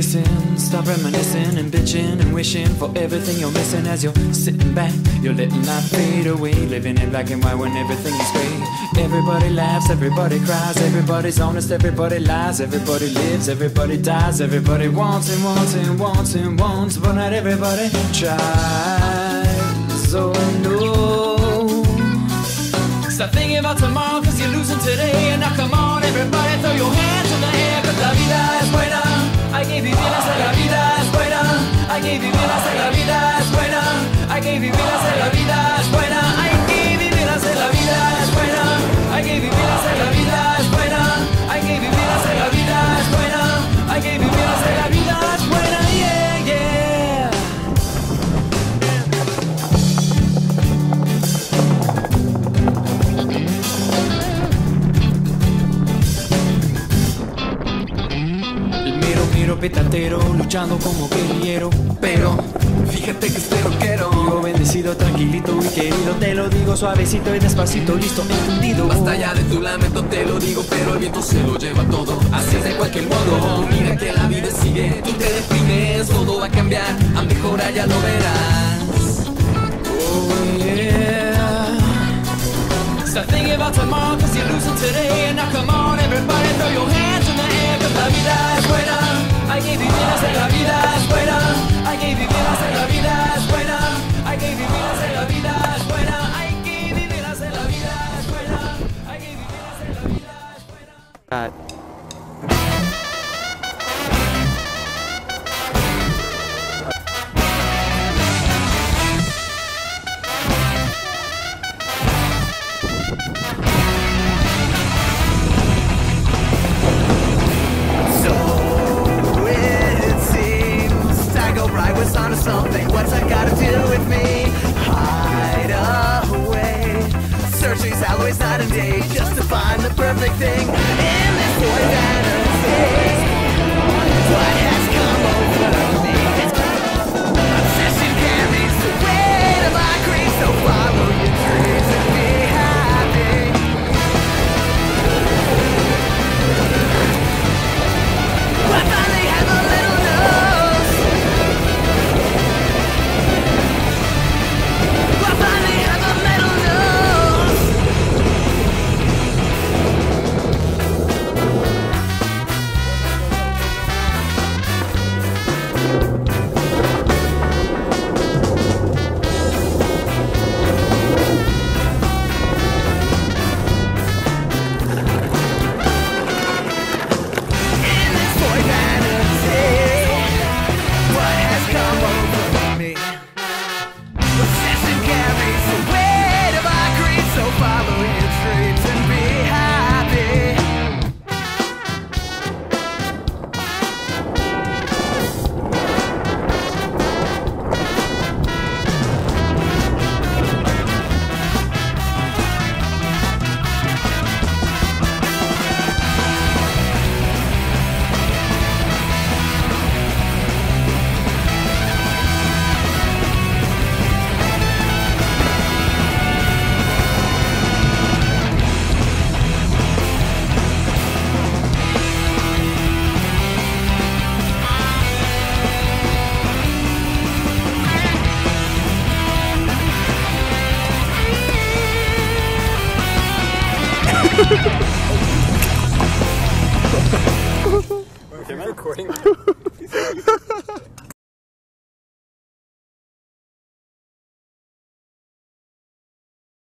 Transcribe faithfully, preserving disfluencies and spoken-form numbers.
listen, stop reminiscing and bitching and wishing for everything you're missing. As you're sitting back, you're letting life fade away, living in black and white when everything is gray. Everybody laughs, everybody cries, everybody's honest, everybody lies, everybody lives, everybody dies, everybody wants and wants and wants and wants, but not everybody tries. Oh no. Stop thinking about tomorrow, cause you're losing today. And now come on everybody, throw your hands in the air, cause la vida es buena. Hay que vivirla, si la vida es buena. Hay que vivirla, si la vida es buena. Hay que vivirla, si la vida es buena. Hay que vivirla, si la vida es buena. Hay que vivirla, si la vida es buena. Hay que vivirla, si la vida es buena. Hay que vivirla, si la vida es buena. Yeah, yeah. Miro, miro, petatero, luchando como guerrillero. Pero fíjate que estoy rockero. Vivo bendecido, tranquilito y querido. Te lo digo suavecito y despacito, listo, entendido. Basta ya de tu lamento, te lo digo, pero el viento se lo lleva todo. Así es de cualquier modo, mira que la vida sigue. Tú te deprimes, todo va a cambiar, a mejorar ya lo verás. Oh yeah. Stop thinking about tomorrow, cause you're losing today. And now come on everybody, throw your hands in the air, cause la vida es buena. Hay que vivirla, si la vida es buena. Hay que vivirla, si la vida es buena. Hay que vivirla, si la vida es buena. Hay que vivirla, si la vida es buena. Hay que vivirla, si la vida es buena. Onto something, what's that got to do with me? Hide away, search these always night and day, just to find the perfect thing in this void fantasy. What has come over me? Obsession carries the weight of my grief, so follow your dreams and be happy. I finally have a little nose. I finally have a metal nose. In this void vanity, what has come over me? Obsession carries the weight of our greed, so follow your dreams and be happy. Am I recording?